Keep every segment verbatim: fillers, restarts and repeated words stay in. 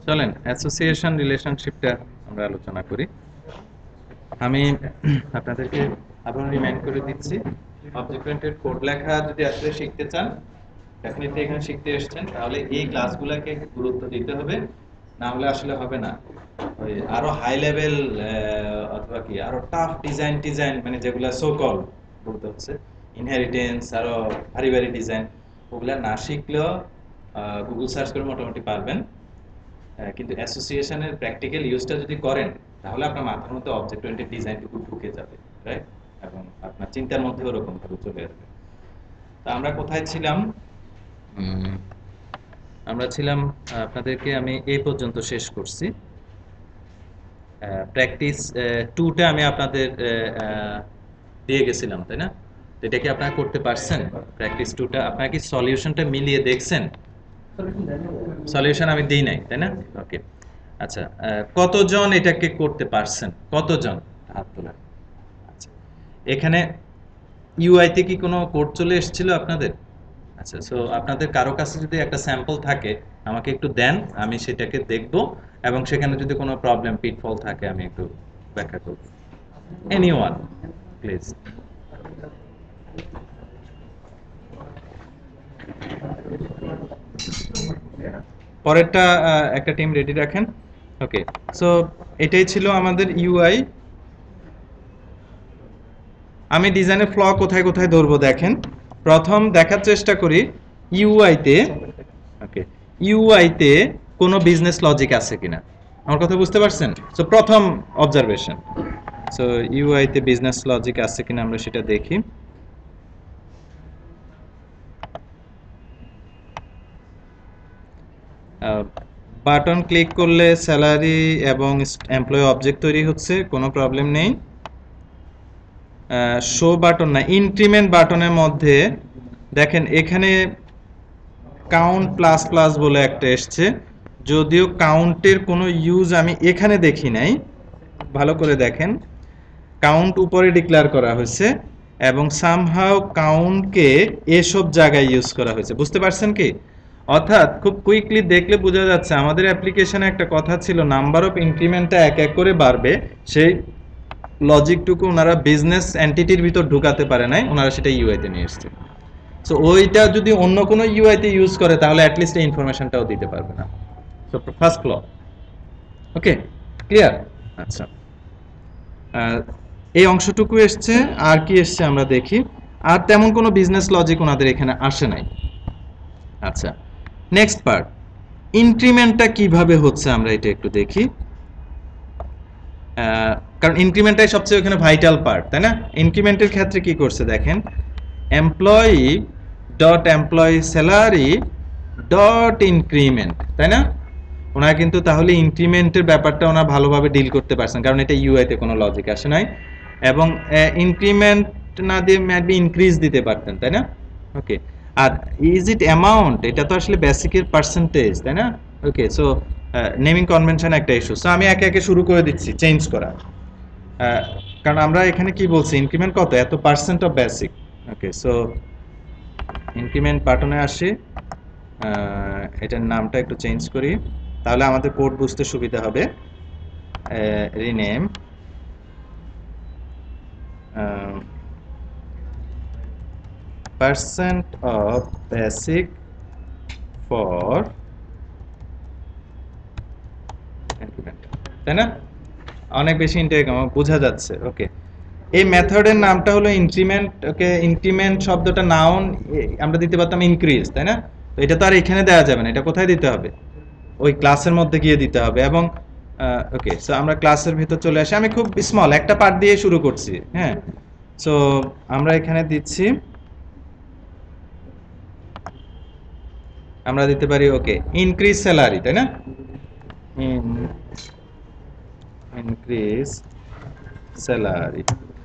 চলেন অ্যাসোসিয়েশন রিলেশনশিপটা আমরা আলোচনা করি। আমি আপনাদেরকে আবার রিমাইন্ড করে দিচ্ছি, অবজেক্ট ওরিয়েন্টেড কোড লেখা যদি আসলে শিখতে চান, ডেফিনেটলি এখানে শিখতে এসেছেন, তাহলে এই ক্লাসগুলোকে গুরুত্ব দিতে হবে, না হলে আসলে হবে না। ওই আরো হাই লেভেল অথবা কি আরো টাফ ডিজাইন ডিজাইন মানে যেগুলো সো কল বলতে হচ্ছে ইনহেরিটেন্স, আরো ভারী ভারী ডিজাইন, ওগুলা না শিখলেও গুগল সার্চ করে মোটামুটি পারবেন। কিন্তু অ্যাসোসিয়েশনের প্র্যাকটিক্যাল ইউজটা যদি করেন তাহলে আপনার মাথার মধ্যে অবজেক্ট ওরিয়েন্টেড ডিজাইনটুকু ঢুকে যাবে, রাইট? এবং আপনার চিন্তার মধ্যে ওরকম ভাবে চলে আসবে। তা আমরা কোথায় ছিলাম? আমরা ছিলাম, আপনাদেরকে আমি এই পর্যন্ত শেষ করছি। প্র্যাকটিস টুটা আমি আপনাদের দিয়ে গেছিলাম, তাই না? তো এটা কি আপনারা করতে পারছেন? প্র্যাকটিস টুটা আপনারা কি সলিউশনটা মিলিয়ে দেখছেন? সলিউশন আমি দিই নাই, তাই না? ওকে, আচ্ছা, কতজন এটাকে করতে পারছেন? কতজন হাত তোলেন? আচ্ছা, এখানে ইউআই তে কি কোনো কোড চলে এসেছিল আপনাদের? আচ্ছা, সো আপনাদের কারো কাছে যদি একটা স্যাম্পল থাকে আমাকে একটু দেন, আমি সেটাকে দেখব এবং সেখানে যদি কোনো প্রবলেম পিটফল থাকে আমি একটু ব্যাখ্যা করব। Anyone please. পরেরটা একটা টিম রেডি রাখেন। ওকে, সো এটাই ছিল আমাদের ইউআই। আমি ডিজাইনের ফ্ল কোথায় কোথায় ধরবো দেখেন। প্রথম দেখার চেষ্টা করি ইউআই তে, ওকে, ইউআই তে কোনো বিজনেস লজিক আছে কিনা। আমার কথা বুঝতে পারছেন? সো প্রথম অবজারভেশন, সো ইউআই তে বিজনেস লজিক আছে কিনা আমরা সেটা দেখি। বাটন ক্লিক করলে স্যালারি এবং এমপ্লয়ি অবজেক্ট তৈরি হচ্ছে, কোনো প্রবলেম নেই। শো বাটন না, ইনক্রিমেন্ট বাটনের মধ্যে দেখেন এখানে কাউন্ট প্লাস প্লাস বলে একটা এসছে, যদিও কাউন্টের কোনো ইউজ আমি এখানে দেখি নাই। ভালো করে দেখেন, কাউন্ট উপরে ডিক্লেয়ার করা হয়েছে এবং সামহাউ কাউন্টকে এসব জায়গায় ইউজ করা হয়েছে। বুঝতে পারছেন কি? অর্থাৎ খুব কুইকলি দেখলে বোঝা যাচ্ছে আমাদের অ্যাপ্লিকেশনে একটা কথা ছিল নাম্বার অফ ইনক্রিমেন্টটা এক এক করে বাড়বে, সেই লজিকটুকু ওনারা বিজনেস এন্টিটির ভিতর ঢুকাতে পারে নাই, ওনারা সেটা ইউআইতে নিয়ে এসছে। সো ওইটা যদি অন্য কোনো ইউআইতে ইউজ করে তাহলে অ্যাটলিস্ট এই ইনফরমেশনটাও দিতে পারবে না। So first flow, okay, clear? আচ্ছা, এই অংশটুকু এসছে। আর কি এসছে আমরা দেখি, আর তেমন কোনো বিজনেস লজিক ওনাদের এখানে আসে নাই। আচ্ছা, নেক্সট পার্ট, ইনক্রিমেন্টটা কিভাবে হচ্ছে আমরা এটা একটু দেখি, কারণ ইনক্রিমেন্টটাই সবচেয়ে ওখানে ভাইটাল পার্ট, তাই না? ইনক্রিমেন্টের ক্ষেত্রে কি করছে দেখেন, employee dot employee salary dot increment, তাই না? ওনারা কিন্তু তাহলে ইনক্রিমেন্টের ব্যাপারটা ওনারা ভালোভাবে ডিল করতে পারছেন, কারণ এটা ইউআইতে কোনো লজিক আসে নাই। এবং ইনক্রিমেন্ট না দিয়ে মেবি ইনক্রিজ দিতে পারতেন, তাই না? ওকে, আর ইজ ইট অ্যামাউন্ট, এটা তো আসলে বেসিকের পার্সেন্টেজ, তাই না? ওকে, সো নেমিং কনভেনশন একটা ইস্যু। সো আমি একে একে শুরু করে দিচ্ছি চেঞ্জ করা, কারণ আমরা এখানে কি বলছি, ইনক্রিমেন্ট কত, এত percent of basic. Okay, so increment বাটনে আসি, এটার নামটা একটু চেঞ্জ করি তাহলে আমাদের কোড বুঝতে সুবিধা হবে। Rename percent of basic for increment, তাই না? অনেক বেশি ইনটেক বোঝা যাচ্ছে। ওকে, এই মেথডের নামটা হলো ইনক্রিমেন্ট। ওকে, ইনক্রিমেন্ট শব্দটা নাউন, আমরা দিতে পারতাম ইনক্রিজ, তাই না? তো এটা তো আর এখানে দেওয়া যাবে না, এটা কোথায় দিতে হবে? ওই ক্লাসের মধ্যে গিয়ে দিতে হবে। এবং ওকে, সো আমরা ক্লাসের ভিতর চলে আসি। আমি খুব স্মল একটা পার্ট দিয়ে শুরু করছি, হ্যাঁ। সো আমরা এখানে দিচ্ছি, আমরা দিতে পারি ওকে ইনক্রিজ স্যালারি, তাই না? Increase salary.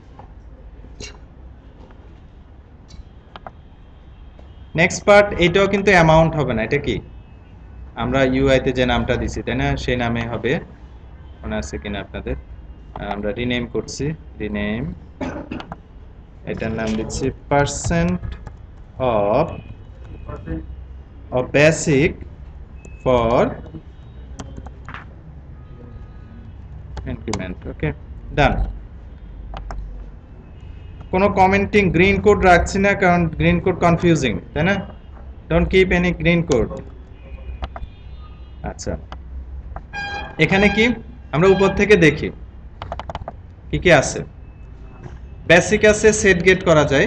নেক্সট পার্ট, এটাও কিন্তু অ্যামাউন্ট হবে না, এটা কি আমরা ইউআইতে যে নামটা দিছি, তাই না? সেই নামে হবে, মনে আছে কিনা আপনাদের? আমরা রিনেম করছি, রিনেম, এটার নাম দিচ্ছি percent of of basic for increment. Okay, done. কোনো কমেন্টিং গ্রিন কোড রাখছি না, কারণ গ্রিন কোড কনফিউজিং, তাই না? Don't keep any green code. আচ্ছা, এখানে কি আমরা উপর থেকে দেখি কি কি আছে। বেসিক আছে, সেট গেট করা যায়।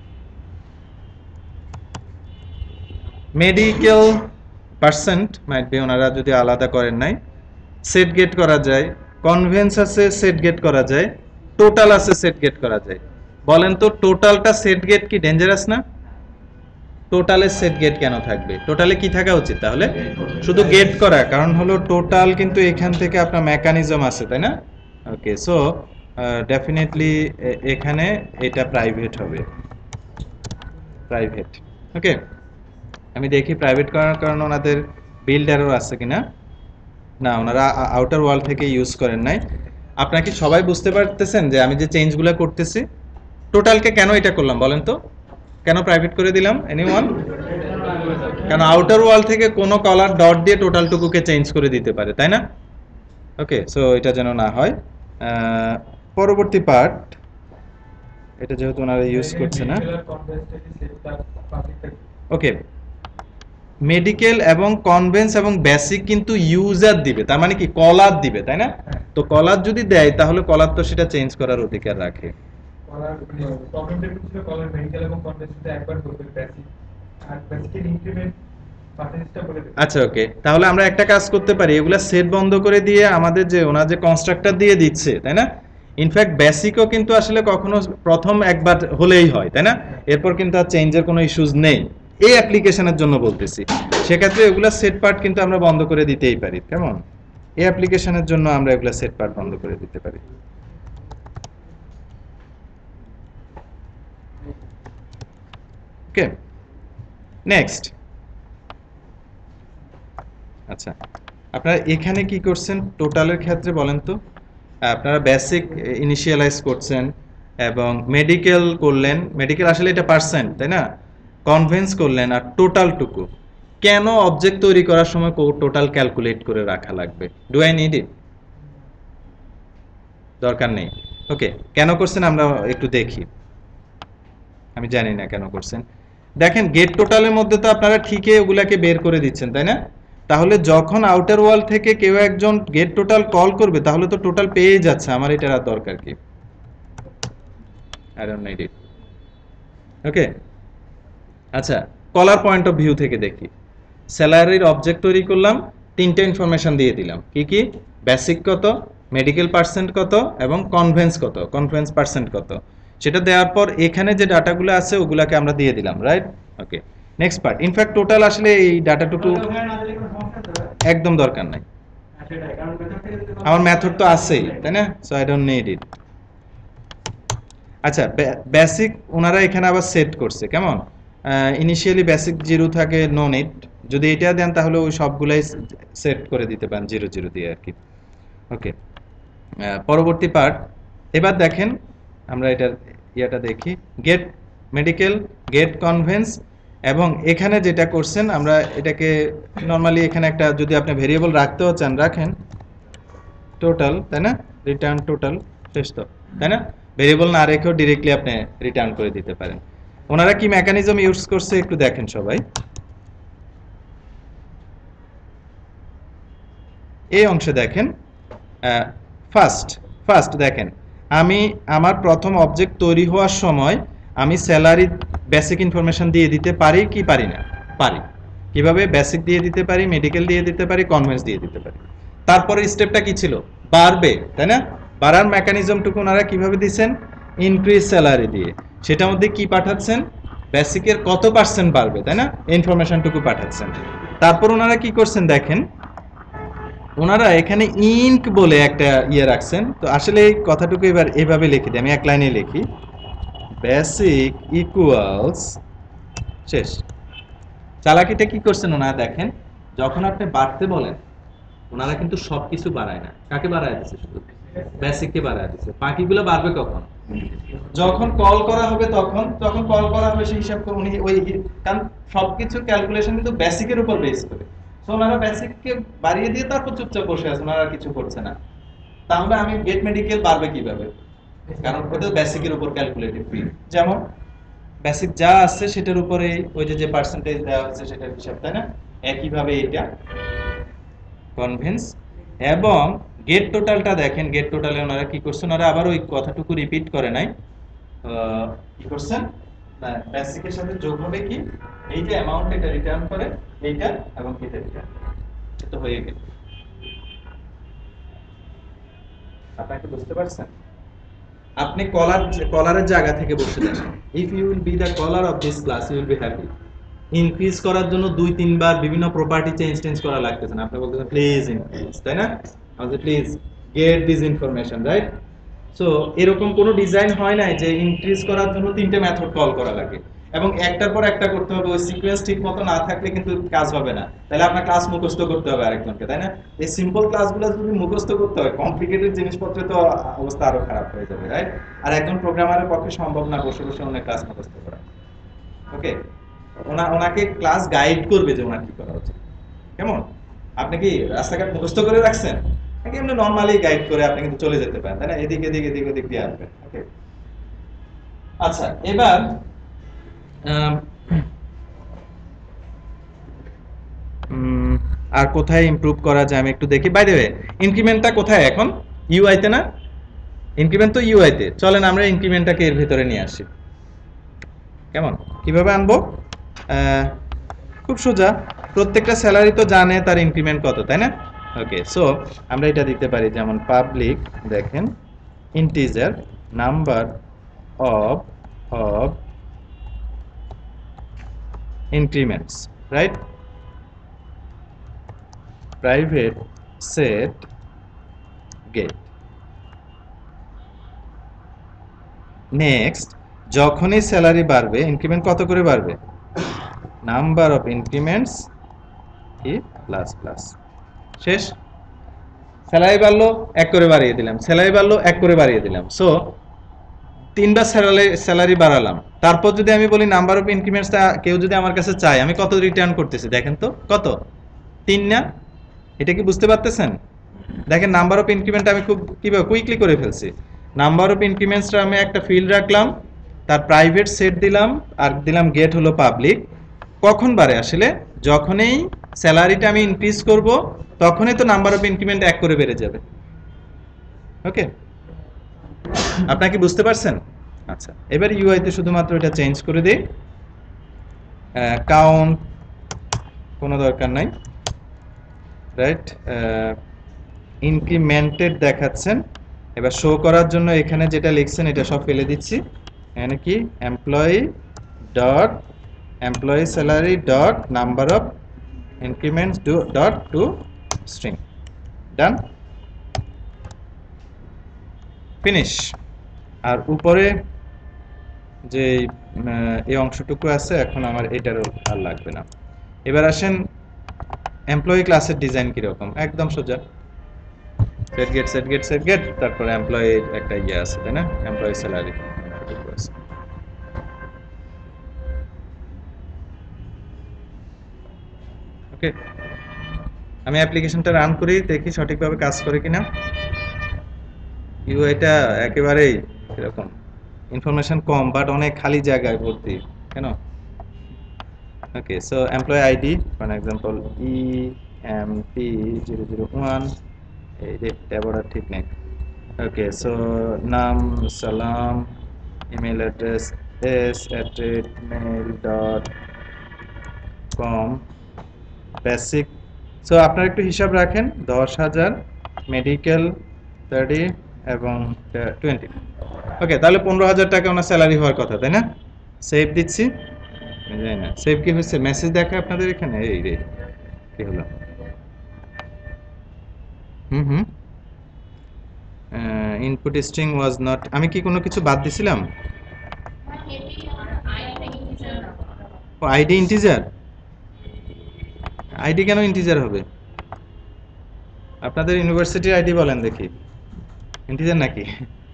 মেডিকেল পার্সেন্ট মাইট বি, ওনারা যদি আলাদা করেন নাই, সেট গেট করা যায়। কনভেন্স আছে, সেট গেট করা যায়। টোটাল আছে, সেট গেট করা যায়। বলেন তো টোটালটা সেট গেট কি ডেঞ্জারাস না? টোটালে সেট গেট কেন থাকবে? টোটালে কি থাকা উচিত তাহলে? শুধু গেট করা, কারণ হলো টোটাল কিন্তু এখান থেকে আপনার মেকানিজম আছে, তাই না? ওকে, সো ডেফিনেটলি এখানে এটা প্রাইভেট হবে, প্রাইভেট। ওকে, আমি দেখি প্রাইভেট করার কারণে ওনাদের বিল্ড এরর আছে কিনা। না, ওনারা আউটার ওয়াল থেকে ইউজ করেন নাই। আপনারা কি সবাই বুঝতে পারতেছেন যে আমি যে চেঞ্জগুলো করতেছি? টোটালকে কেন এটা করলাম বলেন তো? কেন প্রাইভেট করে দিলাম? এনিওয়ান? কারণ আউটার ওয়াল থেকে কোনো কলার ডট দিয়ে টোটালটুকুকে চেঞ্জ করে দিতে পারে, তাই না? ওকে, সো এটা যেন না হয়। পরবর্তী পার্ট, এটা যেহেতু ওনারা ইউজ করছে না। ওকে, মেডিকেল এবং কনভেন্স এবং বেসিক কিন্তু ইউজার দিবে, তার মানে কি কলার দিবে, তাই না? তো কলার যদি দেয় তাহলে কলার তো সেটা চেঞ্জ করার অধিকার রাখে। আচ্ছা, ওকে, তাহলে আমরা একটা কাজ করতে পারি, এগুলা সেট বন্ধ করে দিয়ে আমাদের যে ওনা যে কনস্ট্রাক্টর দিয়ে দিচ্ছে, তাই না? ইনফ্যাক্ট বেসিকও কিন্তু আসলে কখনো প্রথম একবার হলেই হয়, তাই না? এরপর কিন্তু আর চেঞ্জের কোনো ইস্যুস নেই, এই অ্যাপ্লিকেশনের জন্য বলতেছি। সেক্ষেত্রে এগুলা সেট পার্ট কিন্তু আমরা বন্ধ করে দিতেই পারি, কেমন? এই অ্যাপ্লিকেশনের জন্য আমরা এগুলা সেট পার্ট বন্ধ করে দিতে পারি। Okay, next. আচ্ছা, আপনারা এখানে কি করছেন টোটালের ক্ষেত্রে বলেন তো? আপনারা বেসিক ইনিশিয়ালাইজ করছেন এবং মেডিকেল করলেন। মেডিকেল আসলে এটা পার্সেন্ট, তাই না? কনভেন্স করলেন, আর টোটালটুকু কেন অবজেক্ট তৈরি করার সময় টোটাল ক্যালকুলেট করে রাখা লাগবে? Do I need it? দরকার নেই। ওকে, কেন করছেন আমরা একটু দেখি। আমি জানি না কেন করছেন। দেখেন, গেট টোটালের মধ্যে তো আপনারা ঠিকই ওগুলাকে বের করে দিচ্ছেন, তাই না? তাহলে যখন আউটার ওয়াল থেকে কেউ একজন গেট টোটাল কল করবে তাহলে তো টোটাল পেয়ে যাচ্ছে, আমার এটার আর দরকার কি? I don't need it. Okay, আচ্ছা, কলার পয়েন্ট অফ ভিউ থেকে দেখি। স্যালারির অবজেক্ট তৈরি করলাম, তিনটে ইনফরমেশন দিয়ে দিলাম। কি কি? বেসিক কত, মেডিকেল পার্সেন্ট কত, এবং কনভেন্স কত, কনভেন্স পার্সেন্ট কত। সেটা দেওয়ার পর এখানে যে ডাটাগুলো আছে ওগুলাকে আমরা দিয়ে দিলাম, right? Okay, next part. In fact total আসলে এই ডাটাটুকু একদম দরকার নাই, আমার মেথড তো আছেই, তাই না? So I don't need it. আচ্ছা, বেসিক ওনারা এখানে আবার সেট করছে, কেমন? ইনিশিয়ালি বেসিক জিরো থাকে, নো নিড। যদি এটা দেন তাহলে ওই সবগুলাই সেট করে দিতে পারেন জিরো জিরো দিয়ে আর কি। ওকে, পরবর্তী পার্ট। এবার দেখেন আমরা এটার ইয়েটা দেখি। গেট মেডিকেল, গেট কনভেন্স, এবং এখানে যেটা করছেন আমরা এটাকে নর্মালি এখানে একটা যদি আপনি ভেরিয়েবল রাখতেও চান রাখেন, টোটাল, তাই না? রিটার্ন টোটাল, শেষ তো, তাই না? ভেরিয়েবল না রেখেও ডিরেক্টলি আপনি রিটার্ন করে দিতে পারেন। ওনারা কি মেকানিজম ইউজ করছে একটু দেখেন সবাই। এই অংশে দেখেন, ফার্স্ট ফার্স্ট দেখেন, আমি আমার প্রথম অবজেক্ট তৈরি হওয়ার সময় আমি স্যালারি বেসিক ইনফরমেশন দিয়ে দিতে পারি কি পারি না? পারি। কিভাবে? বেসিক দিয়ে দিতে পারি, মেডিকেল দিয়ে দিতে পারি, কনভেন্স দিয়ে দিতে পারি। তারপরে স্টেপটা কি ছিল? বাড়বে, তাই না? বাড়ার মেকানিজমটুকু ওনারা কিভাবে দিচ্ছেন? ইনক্রিজ স্যালারি দিয়ে। সেটার মধ্যে কি পাঠাচ্ছেন? বেসিকের কত পার্সেন্ট বাড়বে, তাই না? ইনফরমেশনটুকু পাঠাচ্ছেন। তারপর ওনারা কি করছেন দেখেন, ওনারা এখানে ইনক বলে একটা ইয়ে রাখছেন। তো আসলে এই কথাটুকু এবার এভাবে লিখে দিই, আমি এক লাইনে লিখি, বেসিক ইকুয়ালস, শেষ। চালাকিটা কি করছেন ওনারা দেখেন, যখন আপনি বাড়তে বলেন ওনারা কিন্তু সবকিছু বাড়ায় না। কাকে বাড়ায় দিচ্ছে? শুধু বেসিককে বাড়ায় দিচ্ছে। বাকিগুলো বাড়বে কখন? যখন কল করা হবে তখন। যখন কল করা হবে সেই হিসাব করে উনি ওই, কারণ সবকিছু ক্যালকুলেশন কিন্তু বেসিকের উপর বেস করে। তো ওনারা বেসিককে বাড়িয়ে দিয়ে তারপর চুপচাপ বসে আছে, ওনারা কিছু করছে না। তাহলে আমি গেট মেডিকেল বাড়বে কিভাবে, কারণ ওটা বেসিকের উপর ক্যালকুলেটেড ফি, যেমন বেসিক যা আছে সেটার উপরে ওই যে যে পার্সেন্টেজ দেওয়া হচ্ছে সেটার হিসাব, তাই না? একইভাবে এটা কনভেন্স এবং গেট টোটালটা দেখেন, গেট টোটালে ওনারা কি করছেন, ওনারা আবার ওই কথাটুকু রিপিট করে নাই, কি করছেন, বেসিকের সাথে যোগ হবে কি এই যে অ্যামাউন্ট, এটা রিটার্ন করে এইটা এবং এটা রিটার্ন, এটা হয়ে গেল। আপনাকে বুঝতে পারছেন? আপনি কলার কলারের জায়গা থেকে বসে দেখেন, if you will be the caller of this class you will be happy. Increase করার জন্য দুই তিনবার বিভিন্ন প্রপার্টি চেঞ্জ চেঞ্জ করা লাগতেছে না, আপনি বলতেছেন প্লিজ ইনক্রিজ, তাই না? আমাদের please get this information, right? So এরকম কোনো ডিজাইন হয় নাই যে ইনক্রিজ করার জন্য তিনটে মেথড কল করা লাগে এবং একটার পর একটা করতে হবে, ওই সিকোয়েন্স ঠিক মতো না থাকলে কিন্তু কাজ হবে না, তাহলে আপনার ক্লাস মুখস্থ করতে হবে আরেকজনকে, তাই না? এই সিম্পল ক্লাসগুলো যদি মুখস্থ করতে হয়, কমপ্লিকেটেড জিনিসপত্রে তো অবস্থা আরো খারাপ হয়ে যাবে, রাইট? আর একজন প্রোগ্রামারের পক্ষে সম্ভব না বসে বসে অনেক ক্লাস মুখস্থ করা। ওকে, ওনা ওনাকে ক্লাস গাইড করবে যে ওনার কি করা উচিত। কেমন? আপনি কি রাস্তাঘাট মুখস্থ করে রাখছেন নাকি এমনি নরমালি গাইড করে আপনি কিন্তু চলে যেতে পারেন, তাই না? এদিক এদিক এদিক ওদিক দিয়ে আসবেন। ওকে, আচ্ছা এবার আর কোথায় ইমপ্রুভ করা যায় আমি একটু দেখি। বাই দ্য ওয়ে, ইনক্রিমেন্টটা কোথায় এখন? ইউআই তে না? ইনক্রিমেন্ট তো ইউআই তে। চলেন আমরা ইনক্রিমেন্টটাকে এর ভিতরে নিয়ে আসি। কেমন, কিভাবে আনবো? খুব সোজা, প্রত্যেকটা স্যালারি তো জানে তার ইনক্রিমেন্ট কত, তাই না? ওকে, সো আমরা এটা দিতে পারি, যেমন পাবলিক দেখেন integer number of of increments, right? Private set get. Next, যখনই স্যালারি বাড়বে ইনক্রিমেন্ট কত করে বাড়বে? নাম্বার অফ ইনক্রিমেন্টস কি প্লাস প্লাস। শেষ। স্যালারি বাড়লো এক করে বাড়িয়ে দিলাম, স্যালারি বাড়লো এক করে বাড়িয়ে দিলাম। সো তিনবার স্যালারি স্যালারি বাড়ালাম, তারপর যদি আমি বলি নাম্বার অফ ইনক্রিমেন্টসটা কেউ যদি আমার কাছে চায়, আমি কত রিটার্ন করতেছি দেখেন তো, কত? তিন না? এটা কি বুঝতে পারতেছেন? দেখেন নাম্বার অফ ইনক্রিমেন্ট আমি খুব কিভাবে কুইকলি করে ফেলছি। নাম্বার অফ ইনক্রিমেন্টসটা আমি একটা ফিল্ড রাখলাম, তার প্রাইভেট সেট দিলাম আর দিলাম গেট হলো পাবলিক। কখন বাড়ে আসলে? যখনই স্যালারিটা আমি ইনক্রিজ করব তখনই তো নাম্বার অফ ইনক্রিমেন্ট এক করে বেড়ে যাবে। ওকে, আপনারা কি বুঝতে পারছেন? আচ্ছা, এবার ইউআই তে শুধুমাত্র এটা চেঞ্জ করে দেই, কাউন্ট কোনো দরকার নাই, রাইট? ইনক্রিমেন্টেড দেখাচ্ছেন, এবার শো করার জন্য এখানে যেটা লিখছেন এটা সব ফেলে দিচ্ছি, এখানে কি employee dot employee salary dot number of increments dot to string. Done, finish. আর উপরে যে এই অংশটুকু আছে এখন আমার এটারও আর লাগবে না। এবার আসেন এমপ্লয়ি ক্লাসের ডিজাইন কিরকম, একদম সোজা, set get set get set get, তারপরে এমপ্লয়ি একটা ইয়ে আছে, তাই না? এমপ্লয়ি স্যালারি আছে। ওকে, আমি অ্যাপ্লিকেশনটা রান করি, দেখি সঠিকভাবে কাজ করে কিনা। ইউআইটা একেবারেই এরকম ইনফরমেশন কম, বাট অনেক খালি জায়গায় ভর্তি, কেন? Okay, so employee ID for example E M P zero zero one, এই যে ট্যাব অর্ডার ঠিক নেই। ওকে, সো নাম Salam, email address S at rate mail dot com, basic. So আপনারা একটু হিসাব রাখেন, দশ হাজার, মেডিকেল থার্টি এবং টোয়েন্টি। ওকে, তাহলে পনেরো হাজার টাকা ওনার স্যালারি হওয়ার কথা, তাই না? সেভ দিচ্ছি, জানি না সেভ কি হচ্ছে, মেসেজ দেখায় আপনাদের এখানে, এই রে কি হলো, hmm hmm input string was not, আমি কি কোনো কিছু বাদ দিছিলাম? ও আইডি ইন্টিজার, আইডি কেন ইন্টিজার হবে? আপনাদের ইউনিভার্সিটির আইডি বলেন দেখি, ইন্টিজার নাকি?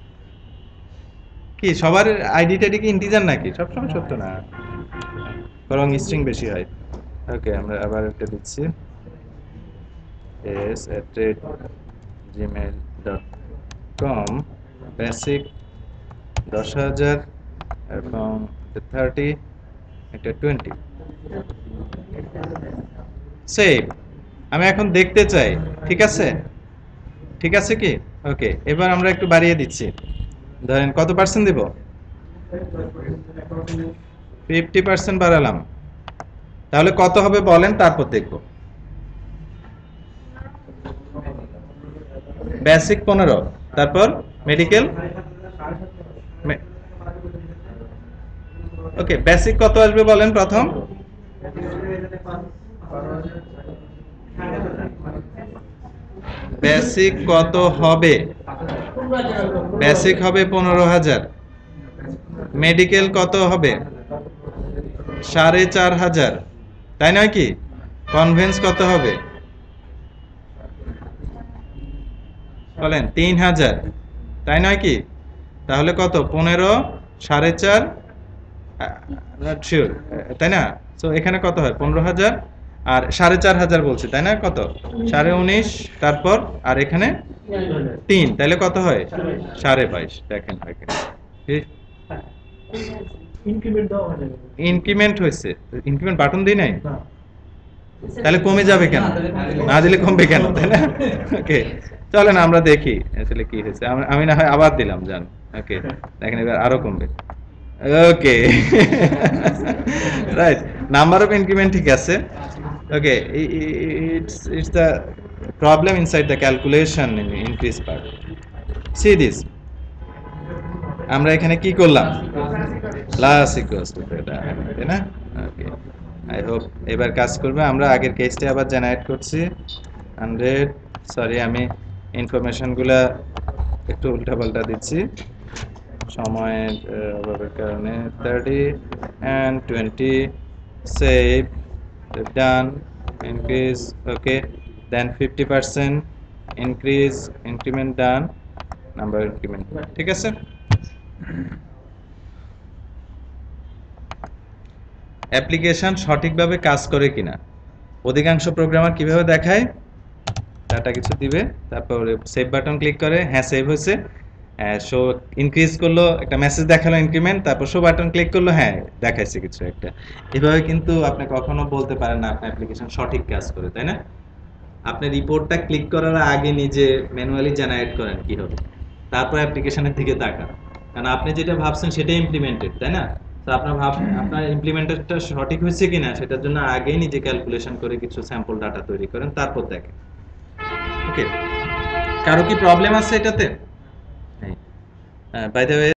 কি সবার আইডি টাইডি কি ইন্টিজার নাকি? সবসময় সত্য না, বরং স্ট্রিং বেশি হয়। ওকে, আমরা আবার একটা দিচ্ছি, S at Gmail dot com basic দশ হাজার এবং থার্টি এটা টোয়েন্টি সেভ। আমি এখন দেখতে চাই, ঠিক আছে? ঠিক আছে কি? ওকে, এবার আমরা একটু বাড়িয়ে দিচ্ছি। ধরেন কত পার্সেন্ট দিব? ফিফটি পার্সেন্ট বাড়ালাম। তাহলে কত হবে বলেন, তারপর দেখব। বেসিক পনেরো, তারপর মেডিকেল। ওকে, বেসিক কত আসবে বলেন প্রথম? বেসিক কত হবে? বেসিক হবে পনেরো হাজার। মেডিকেল কত হবে? সাড়ে চার হাজার, তাই নয় কি? কনভেন্স কত হবে বলেন? তিন হাজার, তাই নয় কি? তাহলে কত? পনেরো, সাড়ে চার, নট শিওর, তাই না? তো এখানে কত হয়? পনেরো হাজার আর সাড়ে চার হাজার বলছি, তাই না? কত? সাড়ে উনিশ, তারপর আর এখানে তিন, তাহলে কত হয়? সাড়ে বাইশ। দেখেন ইনক্রিমেন্ট হয়েছে, ইনক্রিমেন্ট বাটন দিই নাই, তাহলে কমে যাবে কেন? না দিলে কমবে কেন, তাই না? ওকে, চলেন আমরা দেখি আসলে কি হয়েছে। আমি না হয় আবার দিলাম, জান। ওকে, দেখেন এবার আরো কমবে। Okay, right, number of increment ঠিক আছে। Okay, it's it's the problem inside the calculation in increase part. See this, আমরা এখানে কি করলাম? প্লাস ইকুয়ালস টু, তাই না? ওকে, আই হোপ এবার কাজ করবে। আমরা আগের কেসটা আবার জেনারেট করছি। হান্ড্রেড, সরি আমি ইনফরমেশনগুলো একটু উল্টাপাল্টা দিচ্ছি সময়ের অভাবের কারণে। Thirty and twenty, save, done, increase, okay, then fifty percent increase, increment done, number increment, ঠিক আছে? অ্যাপ্লিকেশন সঠিকভাবে কাজ করে কিনা অধিকাংশ প্রোগ্রামার কিভাবে দেখায়? ডাটা কিছু দিবে, তারপরে সেভ বাটন ক্লিক করে, হ্যাঁ সেভ হয়েছে, শো ইনক্রিজ করলো, একটা মেসেজ দেখালো ইনক্রিমেন্ট, তারপর শো বাটন ক্লিক করলো, হ্যাঁ দেখাইছে কিছু একটা। এভাবে কিন্তু আপনি কখনো বলতে পারেন না আপনার অ্যাপ্লিকেশন সঠিক কাজ করে, তাই না? আপনি রিপোর্টটা ক্লিক করার আগে নিজে ম্যানুয়ালি জেনারেট করেন কি হবে, তারপর অ্যাপ্লিকেশনের দিকে তাকান, কারণ আপনি যেটা ভাবছেন সেটাই ইমপ্লিমেন্টেড, তাই না? তো আপনার ভাব আপনার ইমপ্লিমেন্টেডটা সঠিক হয়েছে কিনা সেটার জন্য আগেই নিজে ক্যালকুলেশন করে কিছু স্যাম্পল ডাটা তৈরি করেন, তারপর দেখেন। ওকে, কারো কি প্রবলেম আছে এটাতে? By the way